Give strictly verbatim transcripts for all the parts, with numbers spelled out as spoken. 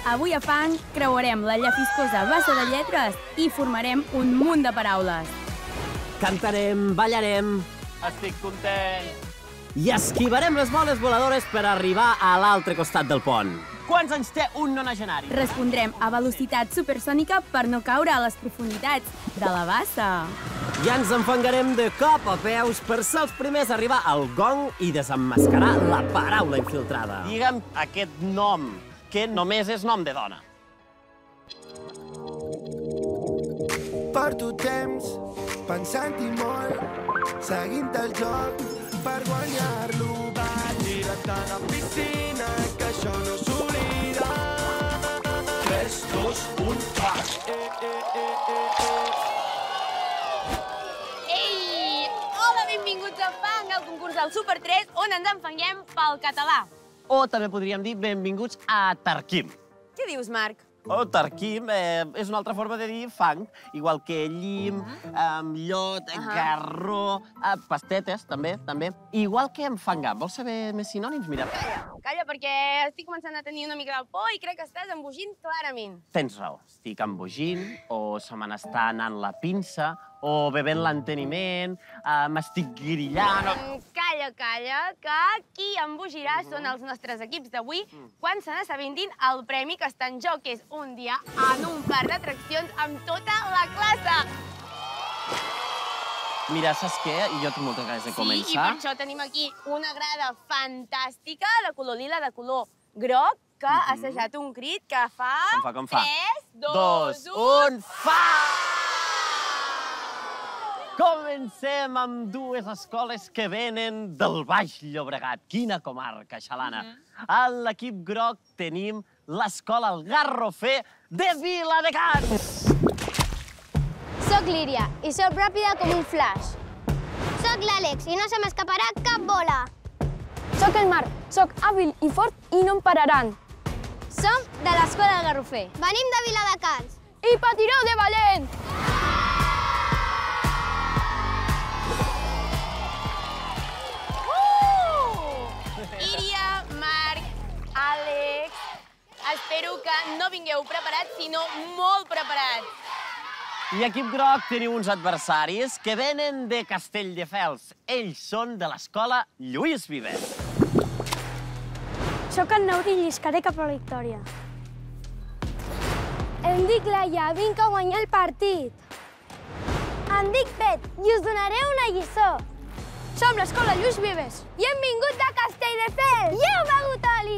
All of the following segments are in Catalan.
Avui a Fang creuarem la llafiscosa bassa de lletres i formarem un munt de paraules. Cantarem, ballarem... Estic content. I esquivarem les boles voladores per arribar a l'altre costat del pont. Quants anys té un nonagenari? Respondrem a velocitat supersònica per no caure a les profunditats de la bassa. I ens enfangarem de cop a peus per ser els primers a arribar al gong i desemmascarar la paraula infiltrada. Digue'm aquest nom, que només és nom de dona. Porto temps pensant-hi molt, seguint el joc per guanyar-lo. Va, tira't a la piscina, que això no s'oblida. tres, dos, un, va! Ei! Hola, benvinguts a Fang, al concurs del Super tres, on ens enfanguem pel català. O també podríem dir benvinguts a Tarquim. Què dius, Marc? O Tarquim eh, és una altra forma de dir fang, igual que llim, eh, llot, garró, eh, pastetes, també, també. Igual que enfangar. Vols saber més sinònims? Mira. Calla, calla, perquè estic començant a tenir una mica de por i crec que estàs embogint clarament. Tens raó. Estic embogint, o se me n'està anant la pinça, o bevent l'enteniment, eh, m'estic grillant... O... Calla, calla, que qui embogirà són els nostres equips d'avui quan se n'assabentin el premi que està en joc, que és un dia en un parc d'atraccions amb tota la classe. Mira, saps què? Jo tinc moltes ganes de començar. Sí, i per això tenim aquí una grada fantàstica de color lila, de color groc, que ha assajat un crit que fa... Com fa, com fa? tres, dos, un, fa! Comencem amb dues escoles que venen del Baix Llobregat. Quina comarca, Xalana. A l'equip groc tenim l'escola El Garrofer de Viladecans. Soc l'Íria i soc ràpida com un flash. Soc l'Àlex i no se m'escaparà cap bola. Soc el Marc, soc hàbil i fort i no em pararan. Som de l'escola El Garrofer. Venim de Viladecans. I patireu de valent! Íria, Marc, Àlex, espero que no vingueu preparats, sinó molt preparats. I equip groc teniu uns adversaris que venen de Castelldefels. Ells són de l'escola Lluís Vives. Soc el Naudi i lliscaré cap a la victòria. Em dic Laia, vinc a guanyar el partit. Em dic Bet i us donaré una lliçó. Som l'escola Lluís Vives i hem vingut de Castelldefels. I heu begut oli!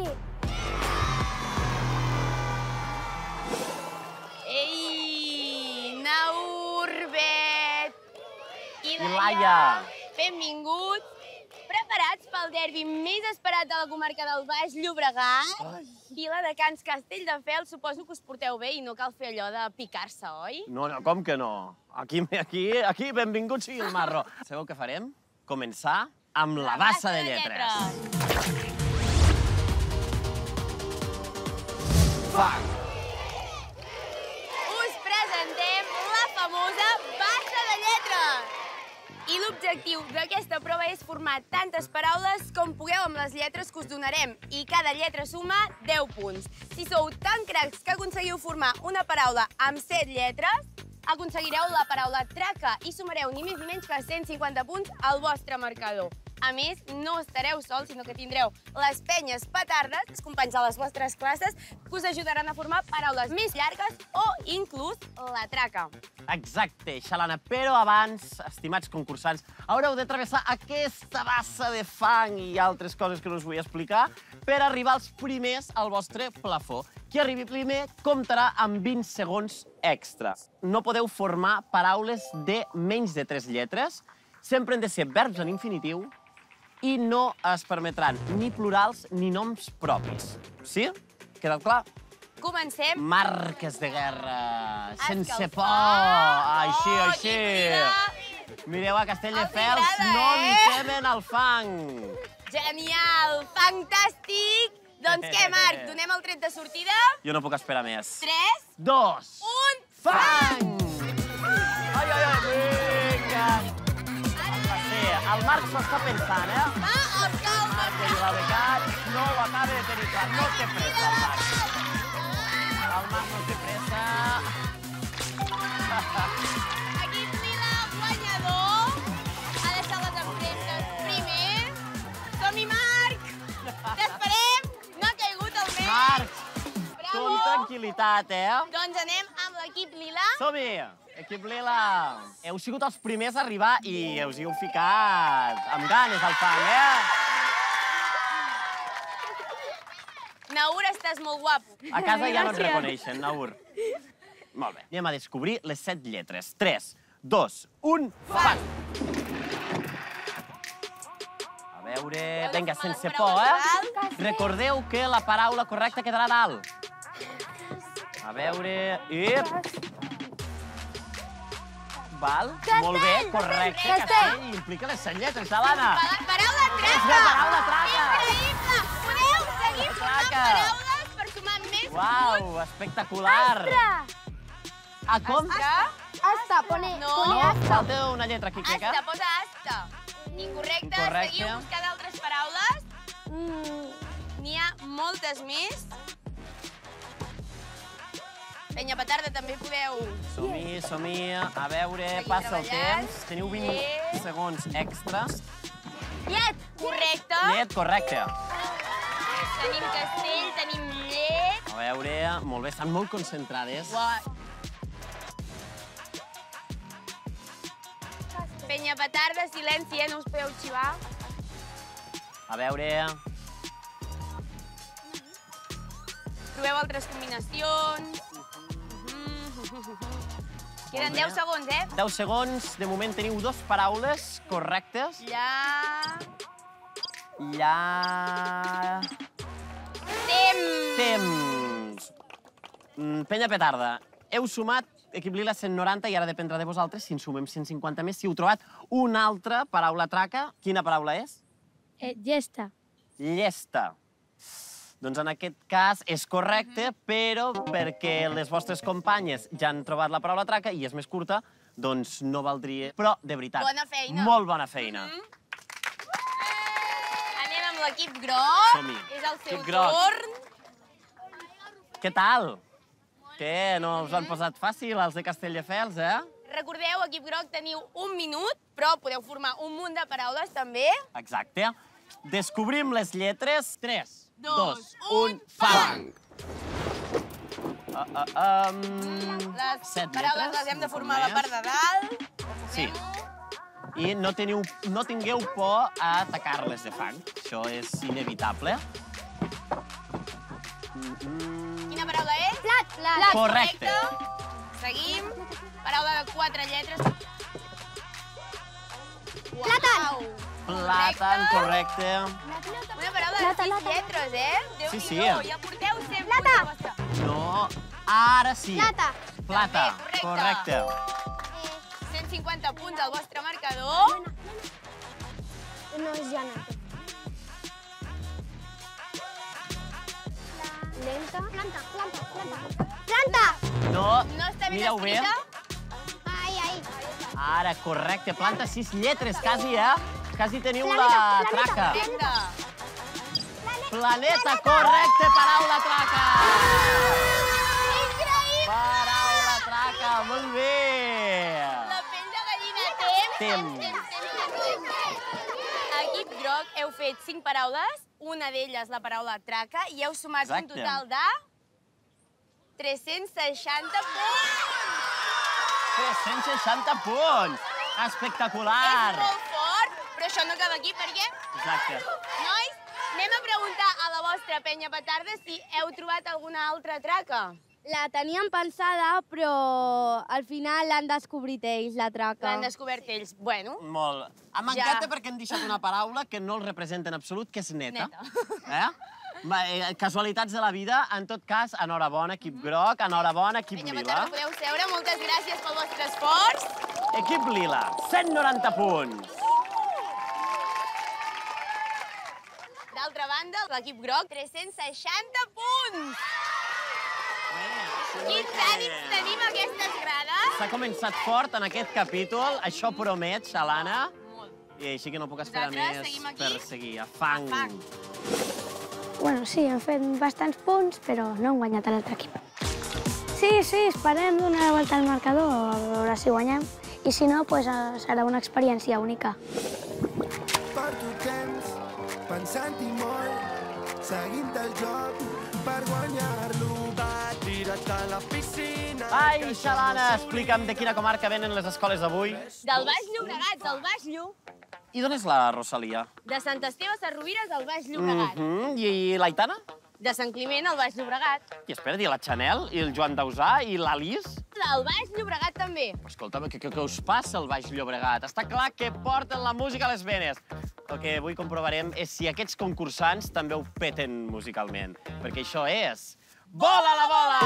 Ei, Naur, Bet i Laia, benvinguts. Preparats pel derbi més esperat de la comarca del Baix Llobregat? Viladecans, Castelldefels, suposo que us porteu bé i no cal fer allò de picar-se, oi? No, no, com que no? Aquí, aquí, aquí, benvingut sigui el marro. Sabeu què farem? Començar amb la bassa de lletres. Fang! Us presentem la famosa bassa de lletres. I l'objectiu d'aquesta prova és formar tantes paraules com pugueu amb les lletres que us donarem. I cada lletra suma deu punts. Si sou tan cracs que aconseguiu formar una paraula amb set lletres, aconseguireu la paraula traca i sumareu ni més ni menys que cent cinquanta punts al vostre marcador. A més, no estareu sols, sinó que tindreu les penyes petardes, els companys de les vostres classes, que us ajudaran a formar paraules més llargues o inclús la traca. Exacte, Xalana, però abans, estimats concursants, haureu de travessar aquesta bassa de fang i altres coses que no us vull explicar per arribar als primers al vostre plafó. Qui arribi primer comptarà amb vint segons extra. No podeu formar paraules de menys de tres lletres, sempre han de ser verbs en infinitiu i no es permetran ni plurals ni noms propis. Sí? Quedat clar? Comencem. Marques de guerra, sense Escalfar. por, així, Oh, així. quin Mireu, a Castelldefels Els agrada, no li eh? temen al fang. Genial, fantàstic. Doncs què, Marc, donem el tret de sortida? Jo no puc esperar més. Tres, Dos. un, Fang! Ai, ai, ai, vinga. Sí, el Marc s'ho està pensant, eh? va, el calma. Marc de Viladecans no ho acaba de tenir clar. No té pressa, el Marc. no té pressa. Equip lila, guanyador. Ha deixat les empremtes primer. Som-hi, Marc! T'esperem! No ha caigut el mes. Marc, Bravo. tu amb tranquil·litat, eh? Doncs anem amb l'equip lila. Som-hi! Equip lila. Heu sigut els primers a arribar i us hi heu ficat amb ganes al fang, eh? Naur, estàs molt guapo. A casa ja no et reconeixen, Naur. Molt bé. Anem a descobrir les set lletres. tres, dos, un, fang! A veure... Vinga, sense por, eh? Recordeu que la paraula correcta quedarà dalt. A veure... Ep! Val? Molt bé, correcte. Castell. Implica les set lletres, Alana. Paraula traca! És la paraula traca. Increïble! Podeu seguir formant Traca. paraules per sumar més Uau, espectacular. Ah, com? Hasta, pone, No. pone hasta. Falta una lletra aquí, crec, Asta, eh? posa asta. Incorrecte. Incorrecte. Seguiu buscant altres paraules. N'hi ha moltes més. Penya petarda, també podeu... Som-hi, som-hi. A veure, Seguim passa el treballant. temps. Teniu vint Llet. segons extras. Llet! Correcte. Llet, correcte. Tenim castell, tenim llet. A veure, molt bé, estan molt concentrades. Uai. Penya petarda, silenci, eh? No us podeu xivar. A veure... Proveu altres combinacions. Queden bé. deu segons, eh? deu segons. De moment teniu dues paraules correctes. Ja... Lla... Temps! Temps. Mm, Penya petarda, heu sumat, equip lila, cent noranta i ara dependrà de vosaltres si en sumem cent cinquanta més. Si heu trobat una altra paraula traca, quina paraula és? Eh, gesta. Llesta. Doncs en aquest cas és correcte, però perquè les vostres companyes ja han trobat la paraula traca i és més curta, doncs no valdria... Però, de veritat, Bona feina. molt bona feina. Anem amb l'equip groc. Som-hi. És el seu Equip groc. torn. Què tal? Què, no us han posat fàcil els de Castelldefels, eh? Recordeu, equip groc, teniu un minut, però podeu formar un munt de paraules, també. Exacte. Descobrim les lletres. tres, Dos, dos, un, un, fang! Uh, uh, um... Les Set paraules lletres, les hem de un formar a la més. part de dalt. Sí. I no, teniu, no tingueu por a atacar-les de fang. Això és inevitable. Mm -mm. Quina paraula és? Plat, plat. Correcte. Seguim. Paraula de quatre lletres. Plàtan. Plàtan, correcte. Una paraula de Plata, sis plata. lletres, eh? Sí, sí. Déu-n'hi-do, ja porteu cent Plata. punts a vostra. No, ara sí. Plata. Plata, També, correcte. cent cinquanta punts al vostre marcador. No és llana. Lenta. Planta, planta, planta. Planta! No, No està ben mireu bé. escrita. Ai, ai. Ara, correcte. Planta sis lletres, quasi, eh? Quasi teniu Planeta, la planeta. traca. Correcte. Planeta, correcte, paraula traca. Increïble! Paraula traca, molt bé. La pell de gallina. Temps. Temps. Temps, temps, temps, temps. Equip groc, heu fet cinc paraules, una d'elles la paraula traca, i heu sumat Exacte. un total de tres-cents seixanta punts. tres-cents seixanta punts. Espectacular. És molt fort, però això no acaba aquí, perquè, Exacte. nois, anem a preguntar a la vostra penya petarda si heu trobat alguna altra traca. La teníem pensada, però al final l'han descobrit ells, la traca. L'han descobert ells. Bueno, Molt. M'encanta Ja. perquè han deixat una paraula que no el representa en absolut, que és neta. Neta. Eh? Va, eh, casualitats de la vida. En tot cas, enhorabona, equip groc, enhorabona, equip penya lila. petarda, podeu seure. Moltes gràcies pel vostre esforç. Equip lila, cent noranta punts. D'altra banda, l'equip groc, tres-cents seixanta punts. Quins ànims tenim a aquestes grades? S'ha començat fort en aquest capítol, això promet, Xalana. I així que no puc esperar Vosaltres més seguim aquí? per seguir. A fang. A fang. Bueno, sí, hem fet bastants punts, però no hem guanyat a l'altre equip. Sí, sí, esperem donar la volta al marcador, a veure si guanyem. I si no, doncs serà una experiència única. Porto temps pensant-hi molt, seguint el joc per guanyar-lo. Va tira't a la piscina. Ai, Xalana, explica'm de quina comarca venen les escoles d'avui. Del Baix Llobregat, del Baix Llu. I d'on és la Rosalia? De Sant Esteve Sesrovires, del Baix Llobregat. Mhm, I l'Aitana? De Sant Climent, al Baix Llobregat. I espera, i la Chanel, i el Joan Dausà, i l'Alice? Del Baix Llobregat també. Escolta'm, què, què, què us passa al Baix Llobregat? Està clar que porten la música a les venes. El que avui comprovarem és si aquests concursants també ho peten musicalment. Perquè això és... Bola la bola!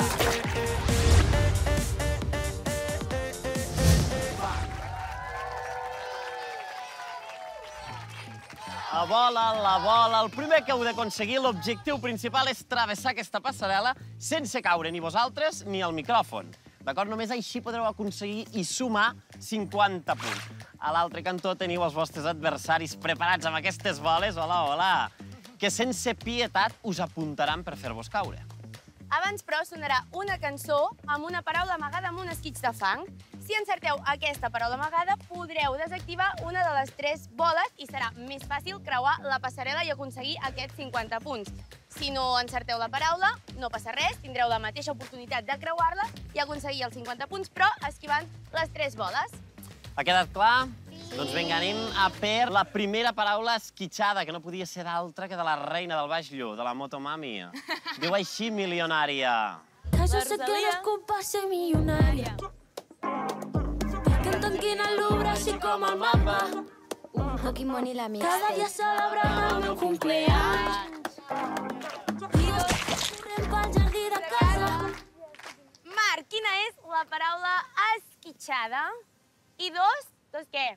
La bola, la bola... El primer que heu d'aconseguir, l'objectiu principal és travessar aquesta passarel·la sense caure ni vosaltres ni el micròfon. D'acord? Només així podreu aconseguir i sumar cinquanta punts. A l'altre cantó teniu els vostres adversaris preparats amb aquestes boles, hola, hola, que sense pietat us apuntaran per fer-vos caure. Abans, però, sonarà una cançó amb una paraula amagada amb un esquitx de fang. Si encerteu aquesta paraula amagada, podreu desactivar una de les tres boles i serà més fàcil creuar la passarel·la i aconseguir aquests cinquanta punts. Si no encerteu la paraula, no passa res, tindreu la mateixa oportunitat de creuar-la i aconseguir els cinquanta punts, però esquivant les tres boles. Ha quedat clar? Sí. Doncs vinga, anem a per la primera paraula esquitxada, que no podia ser d'altra que de la reina del Baix Llu, de la Motomami. Diu així, milionària. Que yo sé que no es culpa ser millonaria. Que en tanquin el Louvre així com el mapa. Pokémon i la mixtape. Cada dia celebrant el meu cumpleaños. I dos corrent pel jardí de casa. Marc, quina és la paraula esquitxada? I dos, dos què?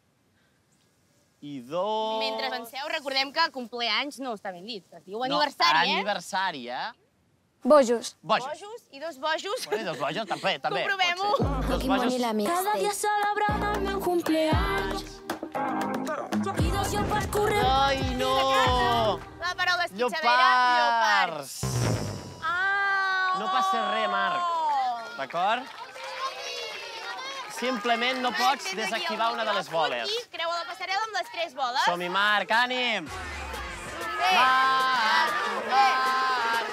I dos... Mentre penseu, recordem que cumpleaños no està ben dit. Es diu aniversari, eh? Aniversari, eh? Bojos. Bojos. Bojos i dos bojos. Bueno, i dos bojos també, també. Comprovem-ho. Dos bojos. Cada dia celebrant el meu cumpleaños. I dos jo per córrer... Ai, no! La paraula esquitxada era Llopards. Ah! No passa res, Marc. D'acord? Simplement no pots desactivar una de les boles. I creua la passarel·la amb les tres boles. Som-hi, Marc, ànim! Bé. Marc! Marc!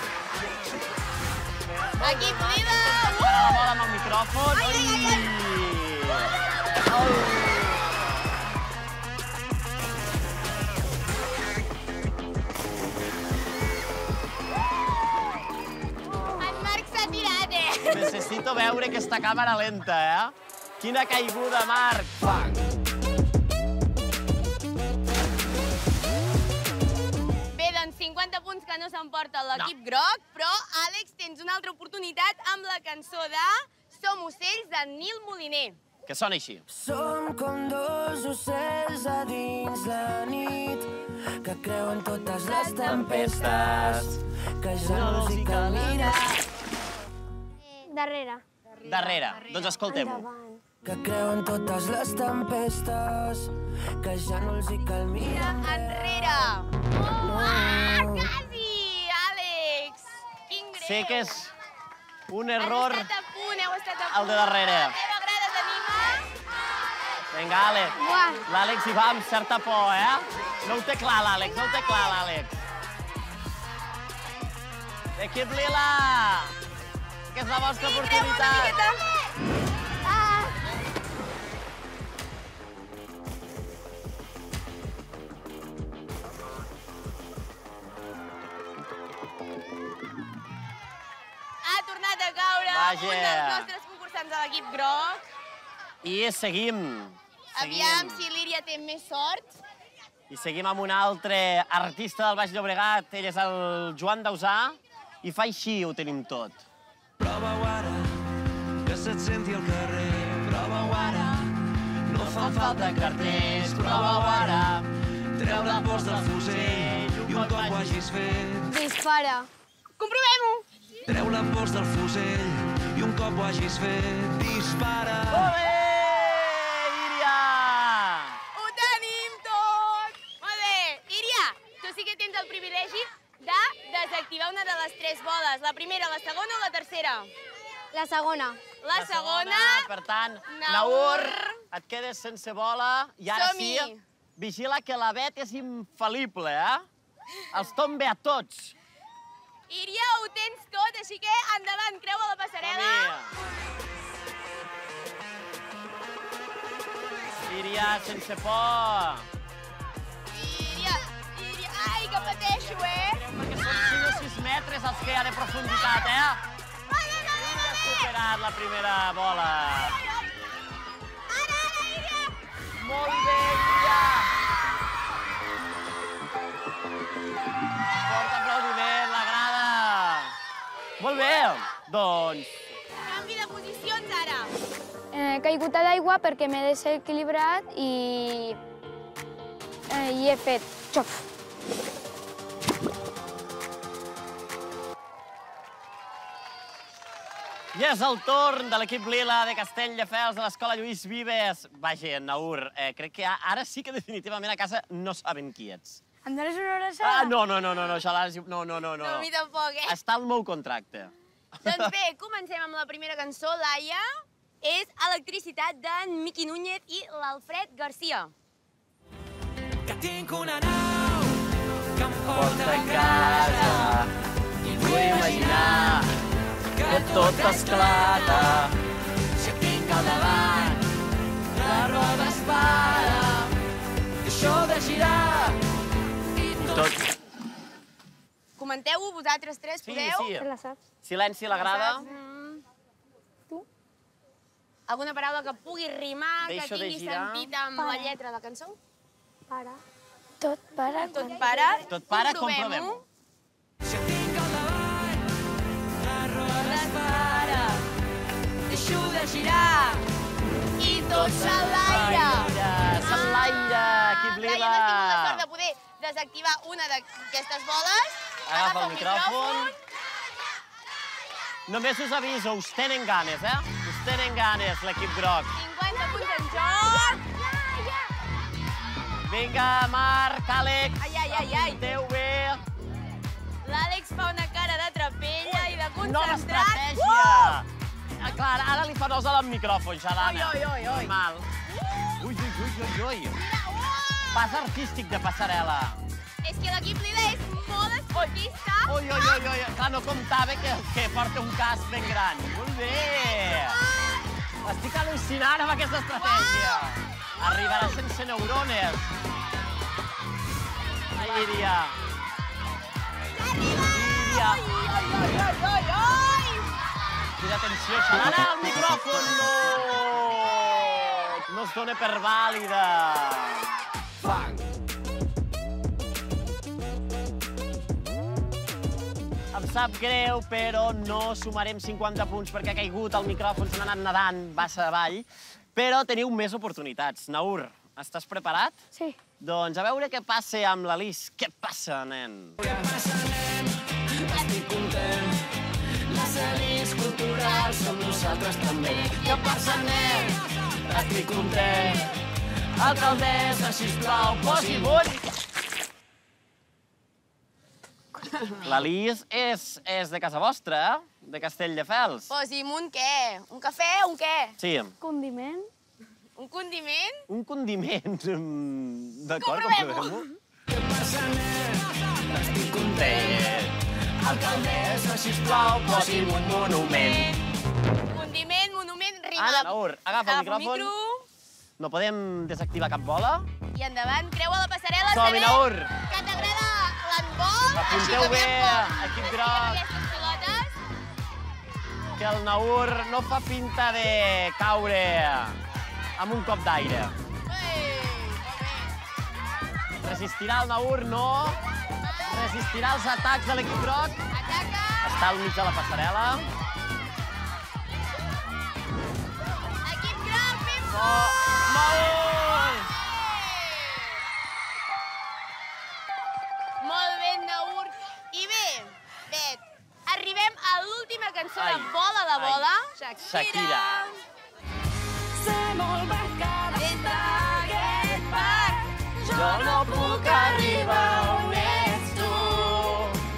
Equip líder! Ara la bola amb el micròfon. Ai, ai, ai, Ai! En Marc s'ha tirat, eh? Necessito veure aquesta càmera lenta, eh? Quina caiguda, Marc! Fuck! Bé, doncs cinquanta punts que no s'emporta l'equip groc, però, Àlex, tens una altra oportunitat amb la cançó de Som ocells, de Nil Moliner. Que sona així. Som com dos ocells a dins la nit que creuen totes les tempestes que ja no els hi cal mirar. Darrere. Darrere. Doncs escoltem-ho. Que creuen totes les tempestes que ja no els hi cal mirar. Enrere. Oh, ah, quasi, Àlex. Quin greu. Sé que és un error Heu estat a punt, heu estat a punt. el de darrere. La teva grada t'anima? Vinga, Àlex. L'Àlex hi va amb certa por, eh? No ho té clar, l'Àlex, no ho té clar, l'Àlex. Equip lila! Que és la vostra oportunitat. Ha tornat a caure Vaja. un dels nostres concursants de l'equip groc. I seguim. Aviam si l'Íria té més sort. I seguim amb un altre artista del Baix Llobregat. Ell és el Joan Dausà. I fa així, ho tenim tot. Prova-ho ara, que se't senti al carrer. Prova-ho ara, no fan falta carters. Prova-ho ara, treu la pols del fusell i un cop ho hagis fet. Dispara. Comprovem-ho. Treu la pols del fusell i un cop ho hagis fet, dispara. Olé, Íria! Ho tenim tot! Molt bé. Íria, tu sí que tens el privilegi de desactivar una de les tres boles. La primera, la segona o la tercera? La segona. La segona... Per tant, Naur, Naur, et quedes sense bola. I ara sí, som-hi. vigila que la Bet és infal·lible, eh? Els tombe a tots. Iria, ho tens tot, així que endavant, creua la passarel·la. Iria, sense por. Iria, Iria... Ai, que pateixo, eh? Perquè són cinc o sis metres els que hi ha de profunditat, eh? Vale, vale, Ha vale. superat la primera bola. Ara, ara, Iria. Molt bé, Iria. Fort aplaudiment, la grada. Molt bé, doncs... Canvi de posicions, ara. He caigut a l'aigua perquè m'he desequilibrat i... eh, i he fet xof. I és el torn de l'equip lila de Castelldefels de l'Escola Lluís Vives. Vaja, Naur, eh, crec que ara sí que definitivament a casa no saben qui ets. Em dones una abraçada? Ah, no, no, no, no, no, això l'has... No, no, no, no. No, a mi tampoc, eh? Està al meu contracte. Doncs bé, comencem amb la primera cançó, Laia. És Electricitat d'en Miqui Núñez i l'Alfred Garcia. Que tinc una nau que em porta a casa i vull imaginar que tot esclata. Si et tinc al davant, la roda es para, deixo de girar i tot... Comenteu-ho, vosaltres tres, Sí, podeu? sí. Te la saps? Silenci a la grada. Mm. Alguna paraula que pugui rimar, Deixo que de tingui girar. sentit amb la lletra de la cançó? Para. Tot para. Tot para? Tot para, Comprovem-ho. comprovem-ho. Si et tinc al davant, la roda es Para. Deixo de girar I tot s'enlaire. S'enlaire, equip Laia, lila. has tingut la sort de poder desactivar una d'aquestes boles. Agafa el micròfon. Només us aviso, us tenen ganes, eh? Us tenen ganes, l'equip groc. cinquanta punts en joc. Vinga, Marc, Àlex, Ai, ai, ai, ai. apunteu bé. L'Àlex fa una cara de trapella i de Nova concentrat. estratègia. Ah, clar, ara li fa nosa al micròfon, Xalana. Oi, oi, oi, oi. Mal. Ui, ui, ui, ui, ui. Pas artístic de passarel·la. És que l'equip lila és molt esportista. Ui, ui, ui, ui. Clar, no comptava que, que porta un casc ben gran. Molt bé. Estic al·lucinant amb aquesta estratègia. Arribarà sense neurones. Ai, Iria. Iria. Oi, oi, oi, oi, oi. Quina atenció, Xalana, al micròfon. No! No es dona per vàlida. Fang. Em sap greu, però no sumarem cinquanta punts perquè ha caigut el micròfon, se n'ha anat nedant, bassa avall. Però teniu més oportunitats. Naur, estàs preparat? Sí. Doncs a veure què passa amb la Lis. Què passa, nen? Què passa, nen? Estic content. Les elits culturals som nosaltres també. Què passa, nen? Estic content. Alcaldessa, sisplau, posi bull. La Lis és, és de casa vostra, eh? De Castelldefels. Posi'm un què? Un cafè o un què? Sí, Condiment. Un condiment? un condiment. mm, D'acord, Comprovem-ho. comprovem-ho. Què passa, nen? Estic content. Alcaldessa, sisplau, posi'm un monument. Condiment, monument, rima. Ara, Naur, agafa el micròfon. micro No podem desactivar cap bola. i endavant, creua la passarel·la. Som-hi, Sabem Naur. Que t'agrada l'handbol. Apunteu així que bé, ben por. equip Així que groc. aquestes pilotes. Que el Naur no fa pinta de caure amb un cop d'aire. Ei, molt bé. Resistirà el Naur? No. Resistirà els atacs de l'equip groc? Ataca. Està al mig de la passarel·la. Equip groc, ben Oh, fort. Naur! Molt bé, Naur. I bé, Bet, arribem a l'última cançó de Ai, Bola la Bola. ai, Shakira. Sé molt bé que Des d'aquest parc Jo no puc arribar on ets tu.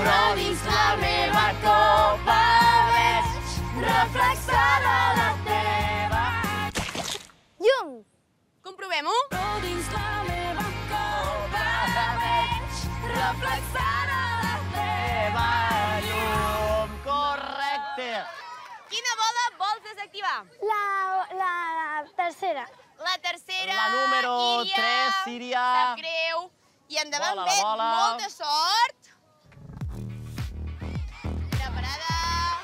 però dins la meva copa veig reflexada la teva. Llum! Comprovem-ho. Però dins la meva copa veig reflexada la teva llum. Correcte. Quina bola vols desactivar? La, la, la tercera. La tercera, La número Íria. tres, Síria. Sap greu. I endavant, Bola, la Bet, bola. molta sort. Preparada.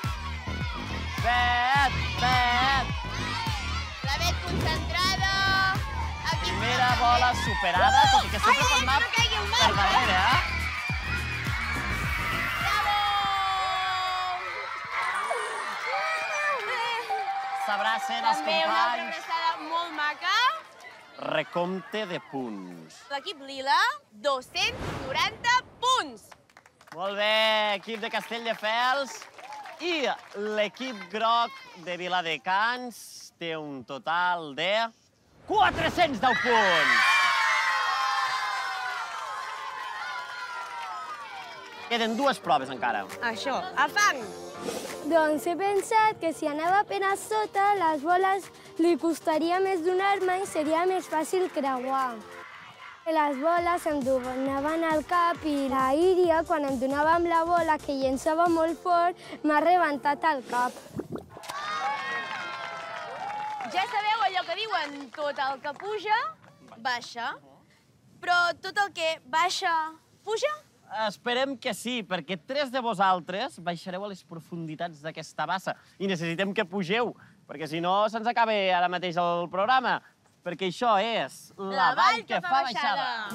Bet, Bet. La Bet concentrada. Aquí Primera bola superada, tot i que sempre Ai, pot anar no caigui el per mar. darrere, eh? S'abracen els També una altra companys. abraçada molt maca. Recompte de punts. L'equip lila, dos-cents noranta punts. Molt bé, equip de Castelldefels. I l'equip groc de Viladecans té un total de quatre-cents deu punts. Queden dues proves encara. Això, a fang. Doncs he pensat que si anava ben a sota, les boles li costaria més donar-me i seria més fàcil creuar. Les boles em donaven al cap i la Íria, quan em donava amb la bola, que llençava molt fort, m'ha rebentat el cap. Ja sabeu allò que diuen, tot el que puja, baixa. Però tot el que baixa, puja? Esperem que sí, perquè tres de vosaltres baixareu a les profunditats d'aquesta bassa i necessitem que pugeu, perquè si no se'ns acaba ara mateix el programa. Perquè això és la vall que fa baixada.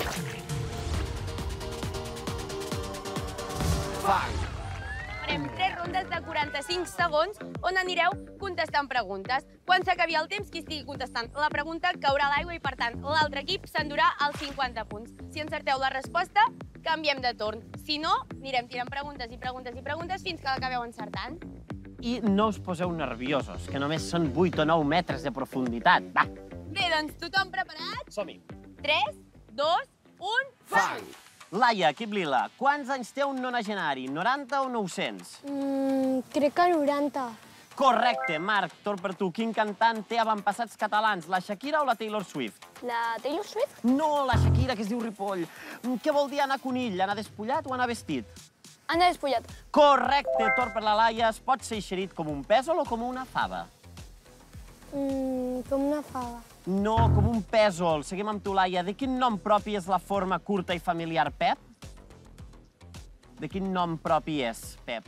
Fang! Farem tres rondes de quaranta-cinc segons on anireu contestant preguntes. Quan s'acabi el temps, qui estigui contestant la pregunta caurà a l'aigua i, per tant, l'altre equip s'endurà els cinquanta punts. Si encerteu la resposta, canviem de torn. Si no, anirem tirant preguntes i preguntes i preguntes fins que l'acabeu encertant. I no us poseu nerviosos, que només són vuit o nou metres de profunditat. Va, Bé, doncs tothom preparat? som-hi. tres, dos, un... Fang! Laia, equip lila, quants anys té un nonagenari? noranta o nou-cents? Mm, crec que noranta. Correcte, Marc, torn per tu. Quin cantant té avantpassats catalans, la Shakira o la Taylor Swift? La Taylor Swift? No, la Shakira, que es diu Ripoll. Què vol dir anar conill? Anar despullat o anar vestit? Anar despullat. Correcte, torn per la Laia. Es pot ser eixerit com un pèsol o com una fava? Mm, com una fava. No, com un pèsol. Seguim amb tu, Laia. De quin nom propi és la forma curta i familiar Pep? De quin nom propi és Pep?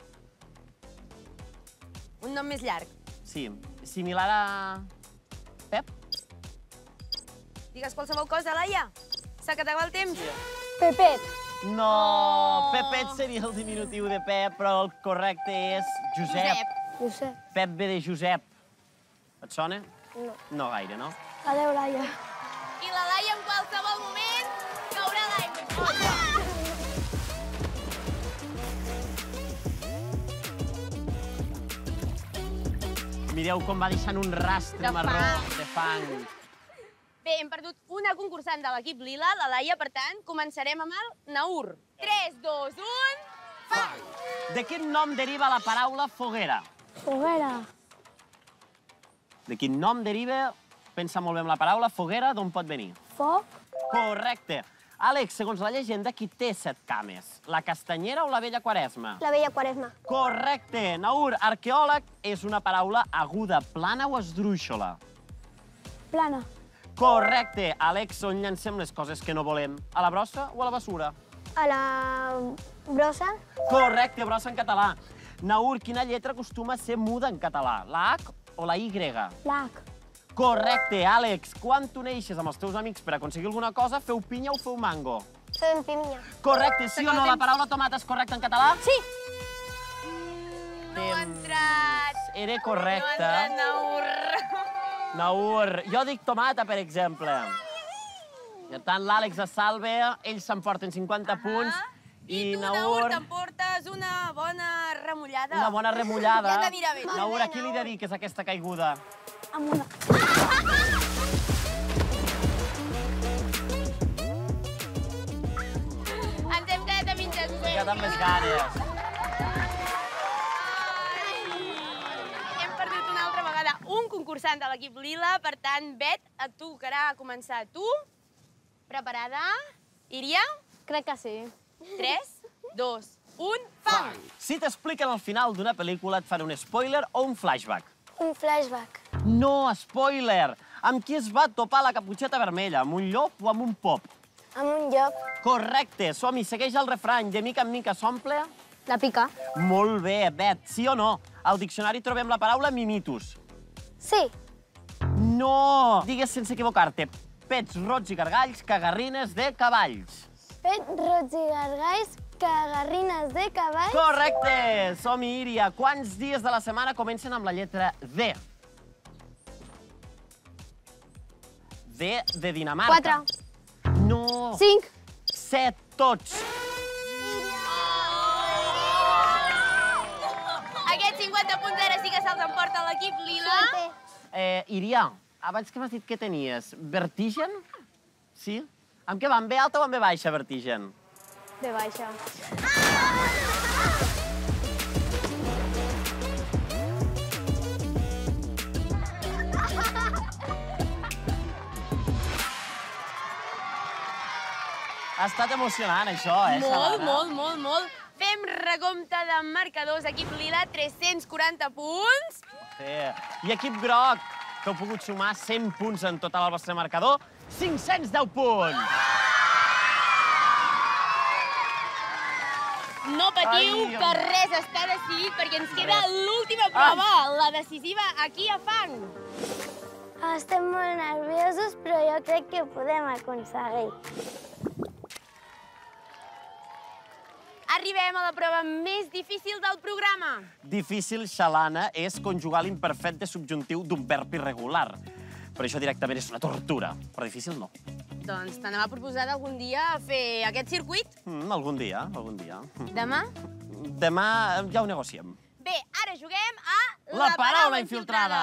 Un nom més llarg. Sí, similar a Pep? Digues qualsevol cosa, Laia. S'ha acabat el temps. Pepet. No, Oh. Pepet seria el diminutiu de Pep, però el correcte és Josep. Josep. Josep. Pep ve de Josep. Et sona? No. No gaire, no? Adéu, Laia. I la Laia en qualsevol moment caurà a l'aigua. Ah! Mireu com va deixant un rastre De marró fang. de fang. Bé, hem perdut una concursant de l'equip lila, la Laia, per tant, començarem amb el Naur. tres, dos, un... Fang! De quin nom deriva la paraula foguera? Foguera. De quin nom deriva, pensa molt bé en la paraula, foguera, d'on pot venir? Foc. Correcte. Àlex, segons la llegenda, qui té set cames? La castanyera o la vella Quaresma? La vella Quaresma. Correcte. Naur, arqueòleg és una paraula aguda, plana o esdrúixola? Plana. Correcte. Àlex, on llancem les coses que no volem? A la brossa o a la bessura? A la brossa. Correcte, brossa en català. Naur, quina lletra acostuma a ser muda en català? La H o la Y? Lac. Correcte. Àlex, quan tu neixes amb els teus amics per aconseguir alguna cosa, feu pinya o feu mango? Fem pinya. Correcte, sí o no? La paraula tomata és correcta en català? Sí. No ha entrat. Era No ha correcte. entrat, Naur. Naur, jo dic tomata, per exemple. Per tant, l'Àlex es salva, ells s'emporten cinquanta punts. I tu, Naur, t'emportes una bona remullada. Una bona remullada. Ja t'anirà bé. Naur, a qui li dediques aquesta caiguda? Amb una. Ens hem quedat a mitges. Bé, ficat amb més ganes. Hem perdut una altra vegada un concursant de l'equip lila, per tant, Bet, et tocarà començar tu. Preparada? Iria? Crec que sí. tres, dos, un, fang! Si t'expliquen al final d'una pel·lícula, et fan un spoiler o un flashback? Un flashback. No, spoiler! Amb qui es va topar la Caputxeta Vermella? Amb un llop o amb un pop? Amb un llop. Correcte, som-hi, segueix el refrany. De mica en mica s'omple? La pica. Molt bé, Bet, sí o no? Al diccionari trobem la paraula mimitus. Sí. No! Digues sense equivocar-te. Pets, rots i gargalls, cagarrines de cavalls. Pet, rots i gargalls, cagarrines de cavalls. Correcte! Som-hi, Iria. Quants dies de la setmana comencen amb la lletra D? D de Dinamarca. Quatre. No! Cinc. Set, tots. Aquests cinquanta punts ara sí que se'ls emporta l'equip lila. Eh, Iria, abans que m'has dit que tenies vertigen? Sí? Amb què va? Amb B alta o amb B baixa, vertigen? B baixa. Ha estat emocionant, això, eh, Molt, Xalana? molt, molt, molt. Fem recompte de marcadors. Equip lila, tres-cents quaranta punts. Sí. I equip groc, que heu pogut sumar cent punts en total al vostre marcador, cinc-cents deu punts. No patiu, Ai, que res està decidit, perquè ens queda l'última prova, la decisiva, aquí a Fang. Estem molt nerviosos, però jo crec que ho podem aconseguir. Arribem a la prova més difícil del programa. Difícil, Xalana, és conjugar l'imperfecte subjuntiu d'un verb irregular. Per això directament és una tortura, però difícil no. Doncs t'anem a proposar d'algun dia fer aquest circuit. Mm, algun dia, algun dia. Demà? Demà ja ho negociem. Bé, ara juguem a La paraula infiltrada!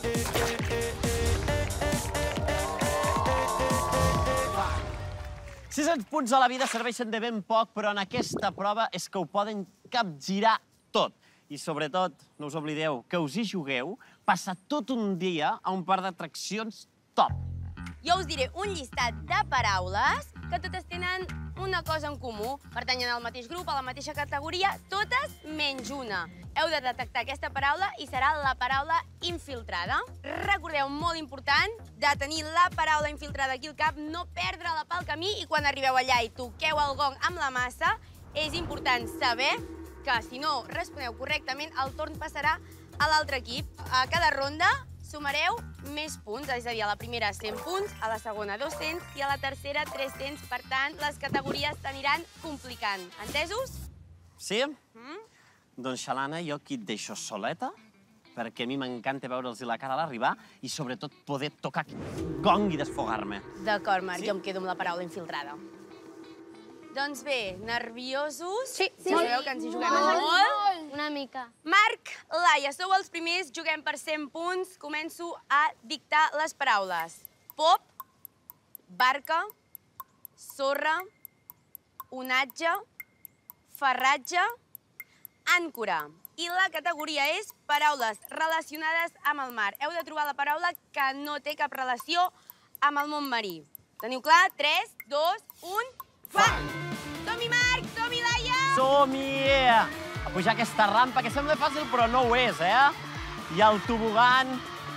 sis-cents punts a la vida serveixen de ben poc, però en aquesta prova és que ho poden capgirar tot. I sobretot, no us oblideu, que us hi jugueu, passar tot un dia a un parc d'atraccions top. Jo us diré un llistat de paraules que totes tenen una cosa en comú. Pertanyen al mateix grup, a la mateixa categoria, totes menys una. Heu de detectar aquesta paraula i serà la paraula infiltrada. Recordeu, molt important, de tenir la paraula infiltrada aquí al cap, no perdre-la pel camí i quan arribeu allà i toqueu el gong amb la massa, és important saber que si no responeu correctament, el torn passarà a l'altre equip. A cada ronda sumareu més punts, és a dir, a la primera cent punts, a la segona dos-cents i a la tercera tres-cents. Per tant, les categories s'aniran complicant. Entesos? Sí? Mm? Doncs, Xalana, jo aquí et deixo soleta, perquè a mi m'encanta veure'ls la cara a l'arribar i, sobretot, poder tocar gong i desfogar-me. D'acord, Marc, jo em quedo amb la paraula infiltrada. Doncs bé, nerviosos? Sí. Sabeu que ens hi juguem molt? Una mica. Marc, Laia, sou els primers, juguem per cent punts. Començo a dictar les paraules. Pop, barca, sorra, onatge, ferratge, àncora. I la categoria és paraules relacionades amb el mar. Heu de trobar la paraula que no té cap relació amb el món marí. Teniu clar? tres, dos, un, fang! Som-hi, Marc! Som-hi, Laia! Som-hi! A pujar aquesta rampa, que sembla fàcil, però no ho és, eh? I el tobogan.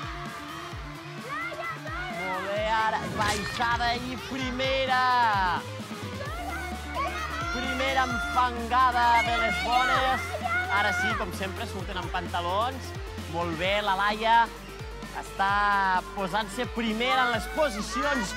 Molt bé, ara. Baixada i primera. Primera enfangada de les bones. Ara sí, com sempre, surten amb pantalons. Molt bé, la Laia està posant-se primera en les posicions.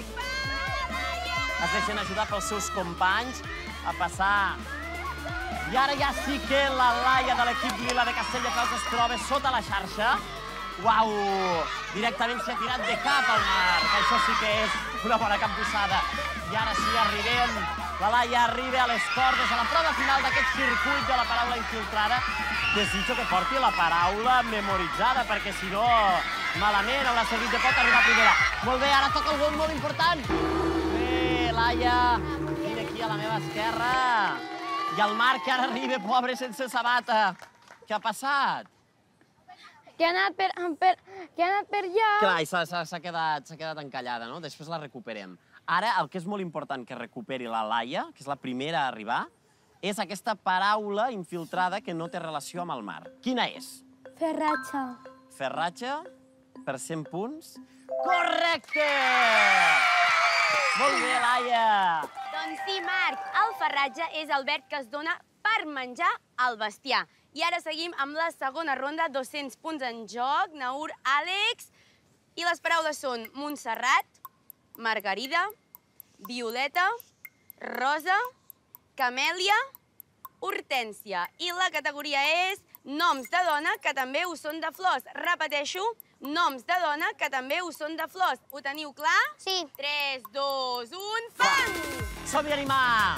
Es deixen ajudar pels seus companys a passar. I ara ja sí que la Laia de l'equip lila de Castelldefels es troba sota la xarxa. Uau! Directament s'ha tirat de cap al mar, que això sí que és una bona capbussada. I ara sí, arribem. La Laia arriba a les cordes, a la prova final d'aquest circuit de la paraula infiltrada. Desitjo que porti la paraula memoritzada, perquè si no, malament, haurà seguit de poc arribar a primera. Molt bé, ara toca el gol molt important. Bé, Laia, vine aquí a la meva esquerra. I el Marc, que ara arriba, pobre, sense sabata. Què ha passat? Que ha anat per, per, que ha anat per allà. Clar, i s'ha quedat, quedat encallada, no? Després la recuperem. Ara, el que és molt important que recuperi la Laia, que és la primera a arribar, és aquesta paraula infiltrada que no té relació amb el mar. Quina és? Ferratge. Ferratge, per cent punts. Correcte! Molt bé, Laia! Doncs sí, Marc, el ferratge és el verb que es dona per menjar al bestiar. I ara seguim amb la segona ronda, dos-cents punts en joc. Naur, Àlex... I les paraules són Montserrat, Margarida, Violeta, Rosa, Camèlia, Hortènsia. I la categoria és noms de dona que també ho són de flors. Repeteixo, noms de dona que també ho són de flors. Ho teniu clar? Sí. tres, dos, un, fang! Som-hi, animar!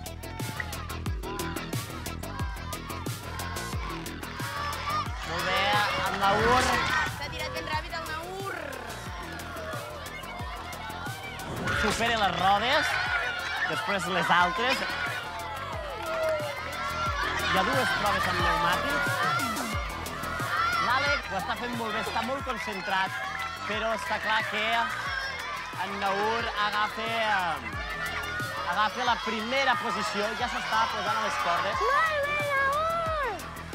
Molt bé, amb Naur. S'ha tirat ben ràpid el Naur. Supera les rodes, després les altres. Hi ha dues proves amb pneumàtics. L'Àlex ho està fent molt bé, està molt concentrat, però està clar que en Naur agafa, agafa la primera posició, ja s'està posant a les cordes. Molt bé, Naur!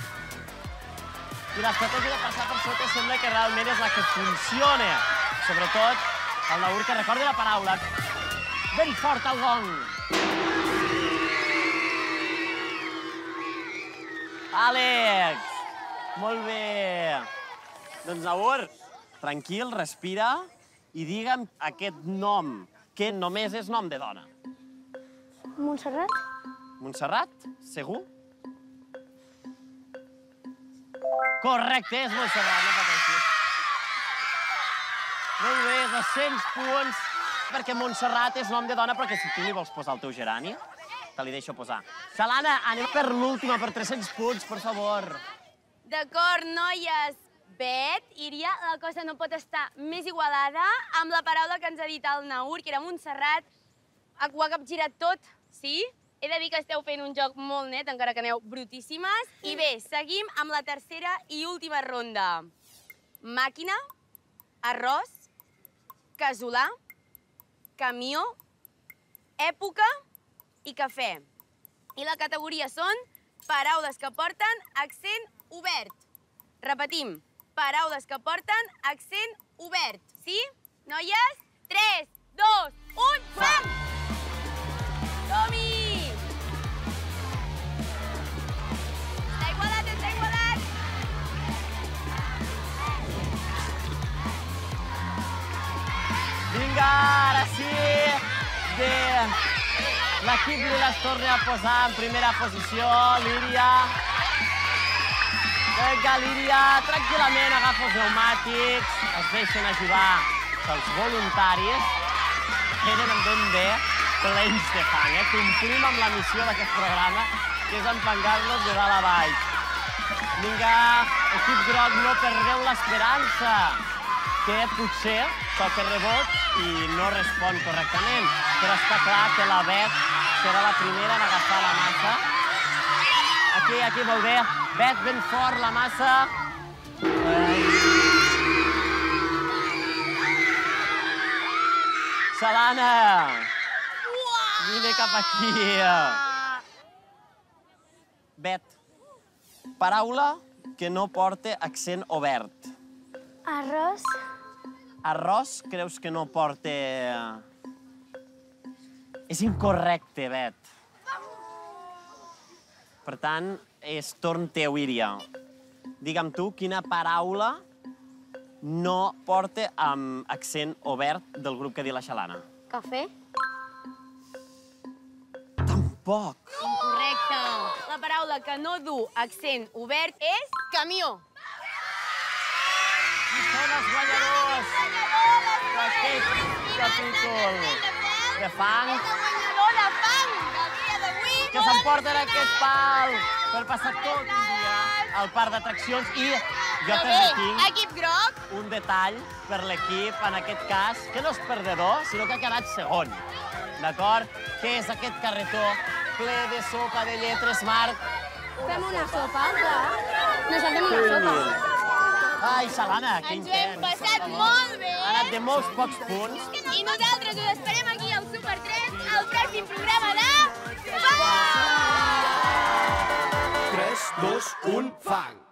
I l'estratègia de passar per sota sembla que realment és la que funciona. Sobretot el Naur, que recorda la paraula. Ben fort el gong. Àlex! Molt bé. Doncs, Naur, tranquil, respira i digue'm aquest nom, que només és nom de dona. Montserrat? Montserrat? Segur? Correcte, és Montserrat, no pateixis. Molt bé, dos-cents punts, perquè Montserrat és nom de dona, però que si tu li vols posar el teu gerani, te li deixo posar. Xalana, anem per l'última, per tres-cents punts, per favor. D'acord, noies. Bet, Iria, la cosa no pot estar més igualada amb la paraula que ens ha dit el Naur, que era Montserrat. Ho ha capgirat tot, sí? He de dir que esteu fent un joc molt net, encara que aneu brutíssimes. I bé, seguim amb la tercera i última ronda. Màquina, arròs, casolà, camió, època i cafè. I la categoria són paraules que porten accent obert. Repetim, paraules que porten accent obert. Sí? Noies? tres, dos, un, fang! Som-hi! Està igualat, està igualat! Vinga, ara sí, bé. L'equip li les torna a posar en primera posició, Líria. Vinga, Líria, tranquil·lament agafa els pneumàtics, es deixen ajudar els voluntaris. Tenen ben bé plens de fang, eh? Complim amb la missió d'aquest programa, que és empangar-los de dalt a baix. Vinga, equip groc, no perdeu l'esperança, que potser toca rebot i no respon correctament, però està clar que la Bet serà la primera en agafar la massa. Aquí, aquí, molt bé. Bet, ben fort, la massa. Xalana! Vine cap aquí. Bet, paraula que no porta accent obert. Arròs. Arròs, creus que no porta... És incorrecte, Bet. Per tant, és torn teu, Iria. Digue'm tu quina paraula no porta amb accent obert del grup que ha dit la Xalana. Cafè. Tampoc. Incorrecte. La paraula que no du accent obert és camió. I són els guanyadors d'aquest capítol de fang. El guanyador de fang del dia d'avui. Que s'emporten aquest pal per passar tot un dia al parc d'atraccions. I jo també tinc equip groc. un detall per l'equip, en aquest cas, que no és perdedor, sinó que ha quedat segon. D'acord? Què és aquest carretó ple de sopa de lletres, Marc. Fem una sopa, clar. Necessitem una sopa. Ai, Xalana, que Ens ho hem intens. passat molt bé. Ha anat de molts pocs punts. I nosaltres us esperem aquí al Super tres, al pròxim programa de... tres, dos, un, fang!